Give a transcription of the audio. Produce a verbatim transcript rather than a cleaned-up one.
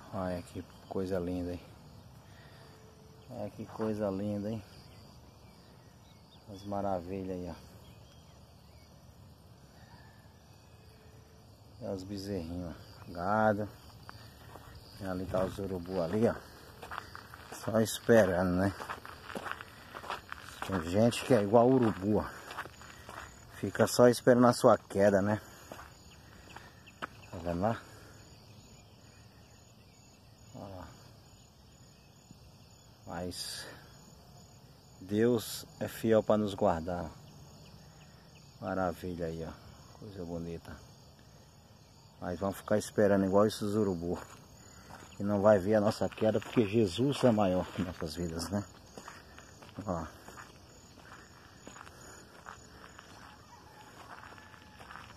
Olha que coisa linda, hein? Olha que coisa linda, hein? As maravilhas aí, ó. É os bezerrinhos, ó. Gado. E ali tá os urubu ali, ó. Só esperando, né? Tem gente que é igual urubu, ó. Fica só esperando a sua queda, né? Tá vendo lá? Olha lá. Mas Deus é fiel para nos guardar. Maravilha aí, ó. Coisa bonita. Mas vamos ficar esperando igual esses urubu. E não vai ver a nossa queda porque Jesus é maior que nossas vidas, né? Ó.